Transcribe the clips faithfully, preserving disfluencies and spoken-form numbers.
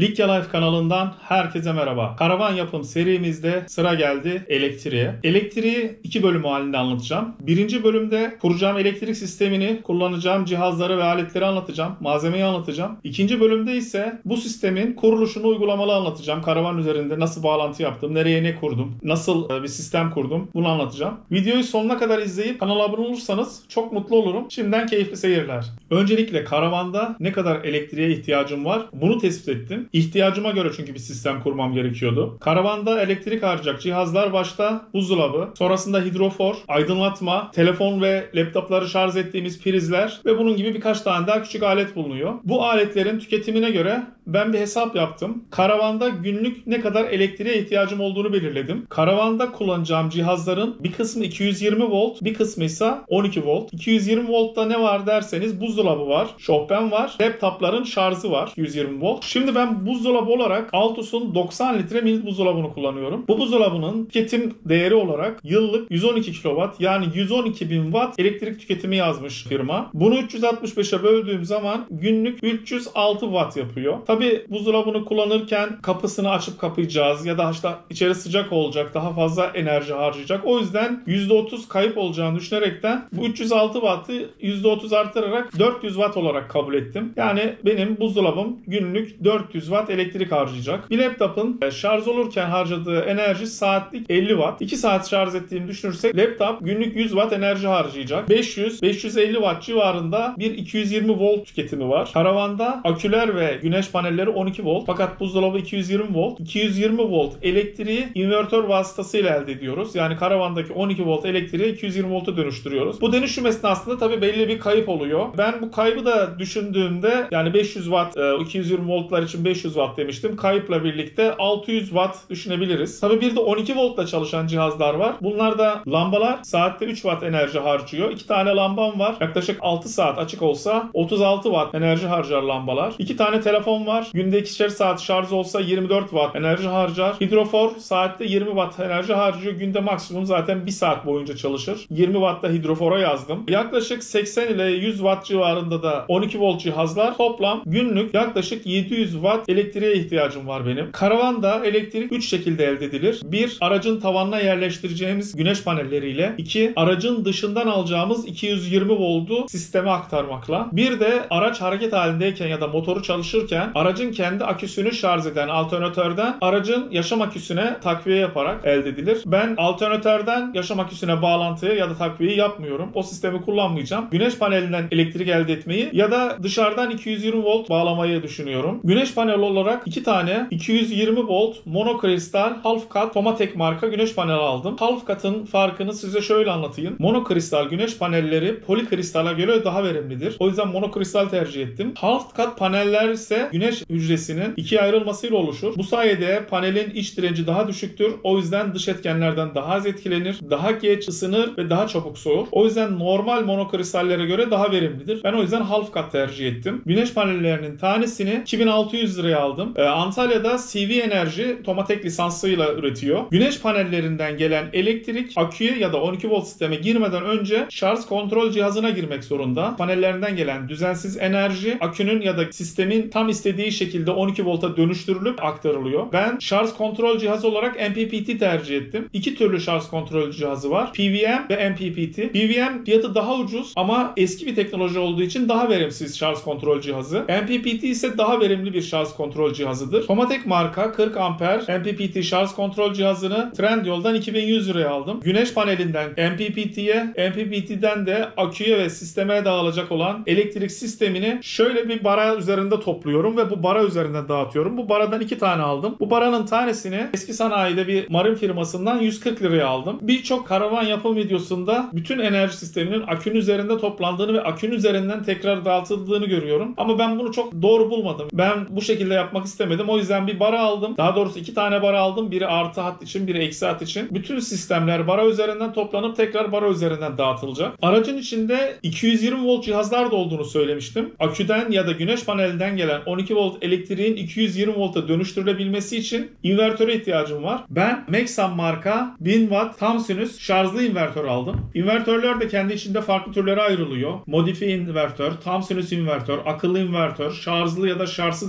Likya Life kanalından herkese merhaba. Karavan yapım serimizde sıra geldi elektriğe. Elektriği iki bölüm halinde anlatacağım. Birinci bölümde kuracağım elektrik sistemini, kullanacağım cihazları ve aletleri anlatacağım. Malzemeyi anlatacağım. İkinci bölümde ise bu sistemin kuruluşunu uygulamalı anlatacağım. Karavan üzerinde nasıl bağlantı yaptım, nereye ne kurdum, nasıl bir sistem kurdum bunu anlatacağım. Videoyu sonuna kadar izleyip kanala abone olursanız çok mutlu olurum. Şimdiden keyifli seyirler. Öncelikle karavanda ne kadar elektriğe ihtiyacım var bunu tespit ettim. İhtiyacıma göre çünkü bir sistem kurmam gerekiyordu. Karavanda elektrik harcayacak cihazlar başta buzdolabı, sonrasında hidrofor, aydınlatma, telefon ve laptopları şarj ettiğimiz prizler ve bunun gibi birkaç tane daha küçük alet bulunuyor. Bu aletlerin tüketimine göre ben bir hesap yaptım. Karavanda günlük ne kadar elektriğe ihtiyacım olduğunu belirledim. Karavanda kullanacağım cihazların bir kısmı iki yüz yirmi volt, bir kısmı ise on iki volt. iki yüz yirmi voltta ne var derseniz buzdolabı var, şofben var, laptopların şarjı var iki yüz yirmi volt. Şimdi ben buzdolabı olarak Altus'un doksan litre mini buzdolabını kullanıyorum. Bu buzdolabının tüketim değeri olarak yıllık yüz on iki kilowatt yani yüz on iki bin watt elektrik tüketimi yazmış firma. Bunu üç yüz altmış beşe böldüğüm zaman günlük üç yüz altı watt yapıyor. Tabi buzdolabını kullanırken kapısını açıp kapayacağız ya da işte içeri sıcak olacak, daha fazla enerji harcayacak. O yüzden yüzde otuz kayıp olacağını düşünerekten bu üç yüz altı wattı yüzde otuz artırarak dört yüz watt olarak kabul ettim. Yani benim buzdolabım günlük dört yüz watt elektrik harcayacak. Bir laptopun şarj olurken harcadığı enerji saatlik elli watt. iki saat şarj ettiğimi düşünürsek laptop günlük yüz watt enerji harcayacak. beş yüz beş yüz elli watt civarında bir iki yüz yirmi volt tüketimi var. Karavanda aküler ve güneş panelleri on iki volt fakat buzdolabı iki yüz yirmi volt. iki yüz yirmi volt elektriği invertör vasıtasıyla elde ediyoruz. Yani karavandaki on iki volt elektriği iki yüz yirmi volta dönüştürüyoruz. Bu dönüşüm esnasında tabii belli bir kayıp oluyor. Ben bu kaybı da düşündüğümde yani beş yüz watt, iki yüz yirmi voltlar için beş yüz watt demiştim. Kayıpla birlikte altı yüz watt düşünebiliriz. Tabii bir de on iki voltla çalışan cihazlar var. Bunlar da lambalar saatte üç watt enerji harcıyor. iki tane lambam var. Yaklaşık altı saat açık olsa otuz altı watt enerji harcar lambalar. iki tane telefon var. Günde ikişer saat şarj olsa yirmi dört watt enerji harcar. Hidrofor saatte yirmi watt enerji harcıyor. Günde maksimum zaten bir saat boyunca çalışır. yirmi watt da hidrofora yazdım. Yaklaşık seksen ile yüz watt civarında da on iki volt cihazlar. Toplam günlük yaklaşık yedi yüz watt elektriğe ihtiyacım var benim. Karavanda elektrik üç şekilde elde edilir. bir Aracın tavanına yerleştireceğimiz güneş panelleriyle. iki Aracın dışından alacağımız iki yüz yirmi voltu sisteme aktarmakla. Bir de araç hareket halindeyken ya da motoru çalışırken aracın kendi aküsünü şarj eden alternatörden aracın yaşam aküsüne takviye yaparak elde edilir. Ben alternatörden yaşam aküsüne bağlantıyı ya da takviyeyi yapmıyorum. O sistemi kullanmayacağım. Güneş panelinden elektrik elde etmeyi ya da dışarıdan iki yüz yirmi volt bağlamayı düşünüyorum. Güneş paneli olarak iki tane iki yüz yirmi volt monokristal half cut Tomatek marka güneş paneli aldım. Half cut'ın farkını size şöyle anlatayım. Monokristal güneş panelleri polikristala göre daha verimlidir. O yüzden monokristal tercih ettim. Half cut paneller ise güneş hücresinin ikiye ayrılmasıyla oluşur. Bu sayede panelin iç direnci daha düşüktür. O yüzden dış etkenlerden daha az etkilenir, daha geç ısınır ve daha çabuk soğur. O yüzden normal monokristallere göre daha verimlidir. Ben o yüzden half cut tercih ettim. Güneş panellerinin tanesini iki bin altı yüz liraya aldım. Ee, Antalya'da C V Enerji Tomatek lisansıyla üretiyor. Güneş panellerinden gelen elektrik aküye ya da on iki volt sisteme girmeden önce şarj kontrol cihazına girmek zorunda. Panellerinden gelen düzensiz enerji akünün ya da sistemin tam istediği şekilde on iki volta dönüştürülüp aktarılıyor. Ben şarj kontrol cihazı olarak M P P T tercih ettim. İki türlü şarj kontrol cihazı var. P V M ve M P P T. P V M fiyatı daha ucuz ama eski bir teknoloji olduğu için daha verimsiz şarj kontrol cihazı. M P P T ise daha verimli bir şarj kontrol cihazıdır. Tomatek marka kırk amper M P P T şarj kontrol cihazını Trendyol'dan iki bin yüz liraya aldım. Güneş panelinden M P P T'ye, M P P T'den de aküye ve sisteme dağılacak olan elektrik sistemini şöyle bir bara üzerinde topluyorum ve bu bara üzerinden dağıtıyorum. Bu baradan iki tane aldım. Bu baranın tanesini eski sanayide bir marın firmasından yüz kırk liraya aldım. Birçok karavan yapım videosunda bütün enerji sisteminin akünün üzerinde toplandığını ve akünün üzerinden tekrar dağıtıldığını görüyorum. Ama ben bunu çok doğru bulmadım. Ben bu şekilde yapmak istemedim. O yüzden bir bara aldım. Daha doğrusu iki tane bara aldım. Biri artı hat için, biri eksi hat için. Bütün sistemler bara üzerinden toplanıp tekrar bara üzerinden dağıtılacak. Aracın içinde iki yüz yirmi volt cihazlar da olduğunu söylemiştim. Aküden ya da güneş panelinden gelen on iki volt elektriğin iki yüz yirmi volta dönüştürülebilmesi için invertöre ihtiyacım var. Ben Maxam marka bin watt tam sinüs şarjlı invertör aldım. İnvertörler de kendi içinde farklı türlere ayrılıyor. Modifiye invertör, tam sinüs invertör, akıllı invertör, şarjlı ya da şarjsız invertör.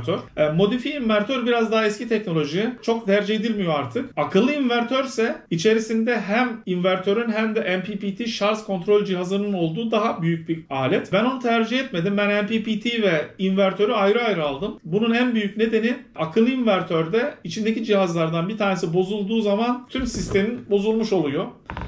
invertör. E, modifiye invertör biraz daha eski teknoloji. Çok tercih edilmiyor artık. Akıllı invertör ise içerisinde hem invertörün hem de M P P T şarj kontrol cihazının olduğu daha büyük bir alet. Ben onu tercih etmedim. Ben M P P T ve invertörü ayrı ayrı aldım. Bunun en büyük nedeni akıllı invertörde içindeki cihazlardan bir tanesi bozulduğu zaman tüm sistemin bozulmuş oluyor.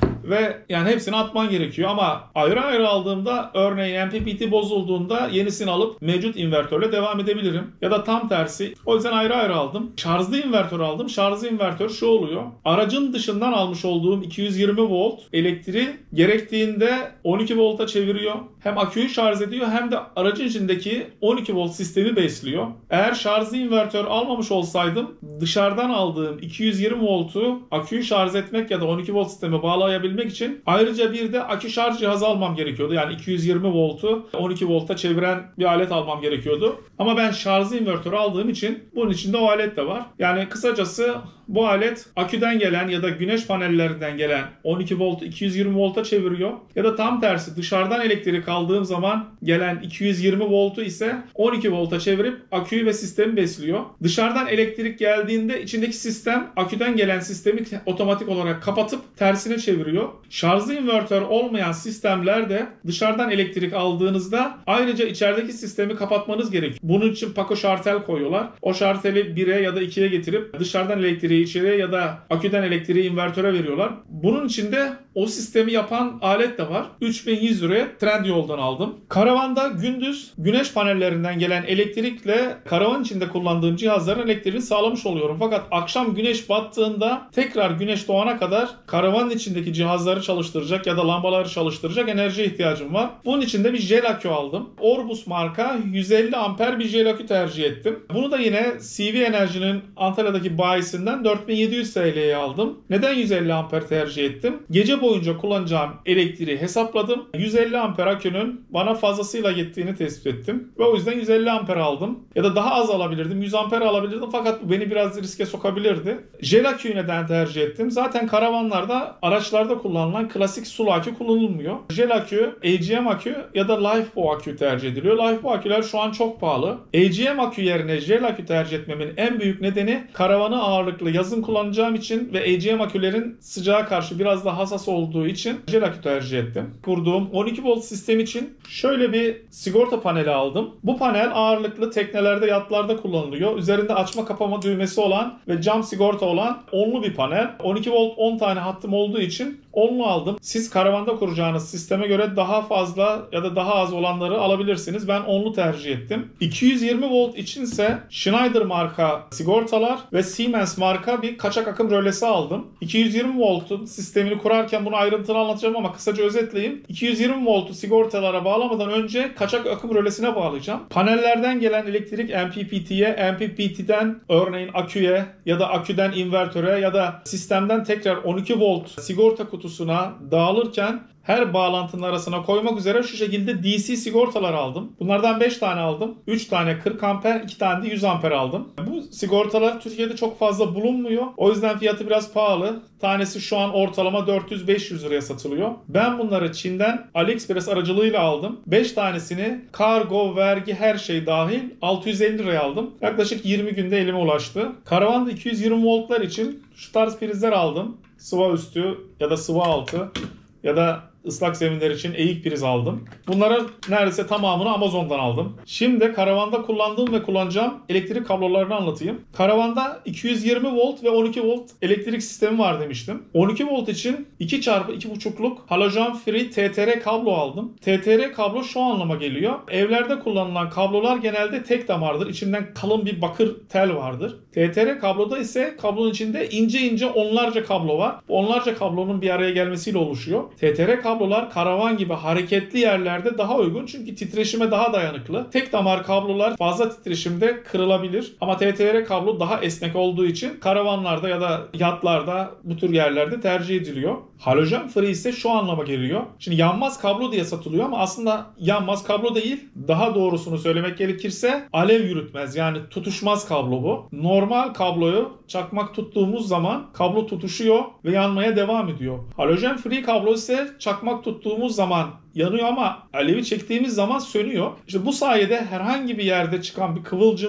Ve yani hepsini atman gerekiyor ama ayrı ayrı aldığımda örneğin M P P T bozulduğunda yenisini alıp mevcut invertörle devam edebilirim. Ya da tam tersi. O yüzden ayrı ayrı aldım. Şarjlı invertör aldım. Şarjlı invertör şu oluyor. Aracın dışından almış olduğum iki yüz yirmi volt elektriği gerektiğinde on iki volta çeviriyor. Hem aküyü şarj ediyor hem de aracın içindeki on iki volt sistemi besliyor. Eğer şarjlı invertör almamış olsaydım dışarıdan aldığım iki yüz yirmi voltu aküyü şarj etmek ya da on iki volt sisteme bağlayabilmek için ayrıca bir de akü şarj cihazı almam gerekiyordu. Yani iki yüz yirmi voltu on iki volta çeviren bir alet almam gerekiyordu. Ama ben şarjlı invertör aldığım için bunun içinde o alet de var. Yani kısacası bu alet aküden gelen ya da güneş panellerinden gelen on iki volt iki yüz yirmi volta çeviriyor. Ya da tam tersi dışarıdan elektrik aldığım zaman gelen iki yüz yirmi voltu ise on iki volta çevirip aküyü ve sistemi besliyor. Dışarıdan elektrik geldiğinde içindeki sistem aküden gelen sistemi otomatik olarak kapatıp tersine çeviriyor. Şarjlı invertör olmayan sistemlerde dışarıdan elektrik aldığınızda ayrıca içerideki sistemi kapatmanız gerekiyor. Bunun için Paco şartel koyuyorlar. O şarteli bire ya da ikiye getirip dışarıdan elektriği içeriye ya da aküden elektriği invertöre veriyorlar. Bunun için de o sistemi yapan alet de var. üç bin yüz liraya Trendyol'dan aldım. Karavanda gündüz güneş panellerinden gelen elektrikle karavan içinde kullandığım cihazların elektriğini sağlamış oluyorum. Fakat akşam güneş battığında tekrar güneş doğana kadar karavanın içindeki cihazları çalıştıracak ya da lambaları çalıştıracak enerji ihtiyacım var. Bunun için de bir jel akü aldım. Orbus marka yüz elli amper bir jel akü tercih ettim. Bunu da yine C V Enerji'nin Antalya'daki bayisinden dört bin yedi yüz T L'ye aldım. Neden yüz elli amper tercih ettim? Gece boyunca kullanacağım elektriği hesapladım. yüz elli amper akünün bana fazlasıyla yettiğini tespit ettim. Ve o yüzden yüz elli amper aldım. Ya da daha az alabilirdim. yüz amper alabilirdim fakat bu beni biraz riske sokabilirdi. Jel aküyü neden tercih ettim? Zaten karavanlarda, araçlarda kullanılan klasik sulu akü kullanılmıyor. Jel akü, A G M akü ya da LifeBo akü tercih ediliyor. LifeBo aküler şu an çok pahalı. A G M akü yerine jel akü tercih etmemin en büyük nedeni karavanı ağırlıklı yazın kullanacağım için ve A G M akülerin sıcağa karşı biraz daha hassas olduğu için jel akü tercih ettim. Kurduğum on iki volt sistem için şöyle bir sigorta paneli aldım. Bu panel ağırlıklı teknelerde, yatlarda kullanılıyor. Üzerinde açma kapama düğmesi olan ve cam sigorta olan onlu bir panel. on iki volt on tane hattım olduğu için onlu aldım. Siz karavanda kuracağınız sisteme göre daha fazla ya da daha az olanları alabilirsiniz. Ben onlu tercih ettim. iki yüz yirmi volt içinse Schneider marka sigortalar ve Siemens marka bir kaçak akım rölesi aldım. iki yüz yirmi voltun sistemini kurarken bunu ayrıntılı anlatacağım ama kısaca özetleyeyim. iki yüz yirmi voltu sigortalara bağlamadan önce kaçak akım rölesine bağlayacağım. Panellerden gelen elektrik M P P T'ye, M P P T'den örneğin aküye ya da aküden invertöre ya da sistemden tekrar on iki volt sigorta kutusuna dağılırken her bağlantının arasına koymak üzere şu şekilde D C sigortalar aldım. Bunlardan beş tane aldım. üç tane kırk amper, iki tane de yüz amper aldım. Bu sigortalar Türkiye'de çok fazla bulunmuyor. O yüzden fiyatı biraz pahalı. Tanesi şu an ortalama dört yüz beş yüz liraya satılıyor. Ben bunları Çin'den AliExpress aracılığıyla aldım. beş tanesini kargo, vergi her şey dahil altı yüz elli liraya aldım. Yaklaşık yirmi günde elime ulaştı. Karavanda iki yüz yirmi voltlar için şu tarz prizler aldım. Sıva üstü ya da sıva altı ya da ıslak zeminler için eğik priz aldım. Bunların neredeyse tamamını Amazon'dan aldım. Şimdi karavanda kullandığım ve kullanacağım elektrik kablolarını anlatayım. Karavanda iki yüz yirmi volt ve on iki volt elektrik sistemi var demiştim. on iki volt için iki çarpı iki buçukluk halojen free T T R kablo aldım. T T R kablo şu anlama geliyor. Evlerde kullanılan kablolar genelde tek damardır. İçinden kalın bir bakır tel vardır. T T R kabloda ise kablonun içinde ince ince onlarca kablo var. Bu onlarca kablonun bir araya gelmesiyle oluşuyor. T T R kablo kablolar karavan gibi hareketli yerlerde daha uygun çünkü titreşime daha dayanıklı. Tek damar kablolar fazla titreşimde kırılabilir ama T T R kablo daha esnek olduğu için karavanlarda ya da yatlarda bu tür yerlerde tercih ediliyor. Halojen free ise şu anlama geliyor. Şimdi yanmaz kablo diye satılıyor ama aslında yanmaz kablo değil. Daha doğrusunu söylemek gerekirse alev yürütmez yani tutuşmaz kablo bu. Normal kabloyu çakmak tuttuğumuz zaman kablo tutuşuyor ve yanmaya devam ediyor. Halojen free kablo ise çakmak tuttuğumuz zaman yanıyor ama alevi çektiğimiz zaman sönüyor. İşte bu sayede herhangi bir yerde çıkan bir kıvılcımı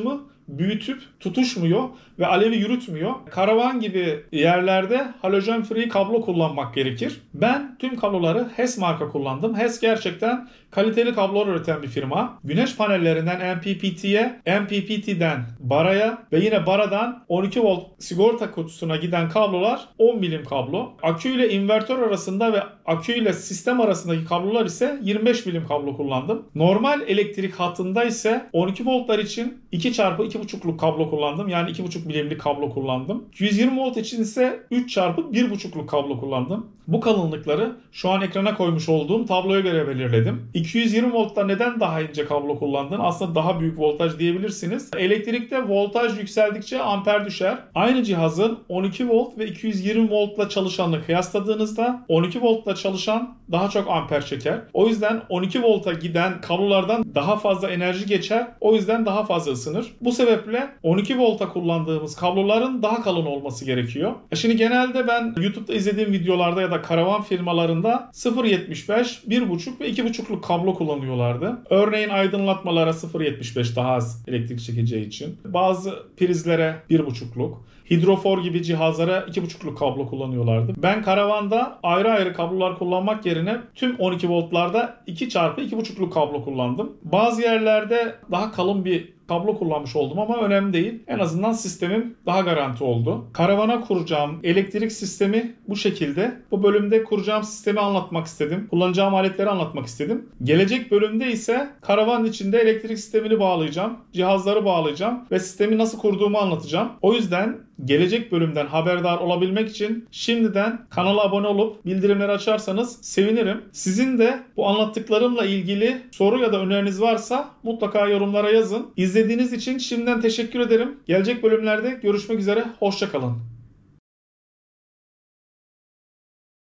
büyütüp tutuşmuyor ve alevi yürütmüyor. Karavan gibi yerlerde halojen free kablo kullanmak gerekir. Ben tüm kabloları H E S marka kullandım. H E S gerçekten kaliteli kablolar üreten bir firma. Güneş panellerinden M P P T'ye, M P P T'den baraya ve yine baradan on iki volt sigorta kutusuna giden kablolar on milim kablo. Akü ile invertör arasında ve akü ile sistem arasındaki kablolar ise yirmi beş milim kablo kullandım. Normal elektrik hattında ise on iki voltlar için iki çarpı iki buçukluk kablo kullandım. Yani iki buçuk milimlik kablo kullandım. yüz yirmi volt için ise üç çarpı bir buçukluk kablo kullandım. Bu kalınlıkları şu an ekrana koymuş olduğum tabloya göre belirledim. iki yüz yirmi voltta neden daha ince kablo kullandın? Aslında daha büyük voltaj diyebilirsiniz. Elektrikte voltaj yükseldikçe amper düşer. Aynı cihazın on iki volt ve iki yüz yirmi voltla çalışanını kıyasladığınızda on iki voltla çalışan daha çok amper çeker. O yüzden on iki volta giden kablolardan daha fazla enerji geçer. O yüzden daha fazla ısınır. Bu sebeple on iki volta kullandığımız kabloların daha kalın olması gerekiyor. Şimdi genelde ben YouTube'da izlediğim videolarda ya da karavan firmalarında sıfır virgül yetmiş beş, bir buçuk ve iki buçukluk kablo kullanıyorlardı. Örneğin aydınlatmalara sıfır virgül yetmiş beş daha az elektrik çekeceği için. Bazı prizlere bir buçukluk. Hidrofor gibi cihazlara iki buçukluk kablo kullanıyorlardı. Ben karavanda ayrı ayrı kablolar kullanmak yerine tüm on iki voltlarda iki çarpı iki buçukluk kablo kullandım. Bazı yerlerde daha kalın bir kablo kullanmış oldum ama önemli değil. En azından sistemim daha garanti oldu. Karavana kuracağım elektrik sistemi bu şekilde. Bu bölümde kuracağım sistemi anlatmak istedim. Kullanacağım aletleri anlatmak istedim. Gelecek bölümde ise karavanın içinde elektrik sistemini bağlayacağım. Cihazları bağlayacağım ve sistemi nasıl kurduğumu anlatacağım. O yüzden gelecek bölümden haberdar olabilmek için şimdiden kanala abone olup bildirimleri açarsanız sevinirim. Sizin de bu anlattıklarımla ilgili soru ya da öneriniz varsa mutlaka yorumlara yazın. İzlediğiniz için şimdiden teşekkür ederim. Gelecek bölümlerde görüşmek üzere. Hoşça kalın.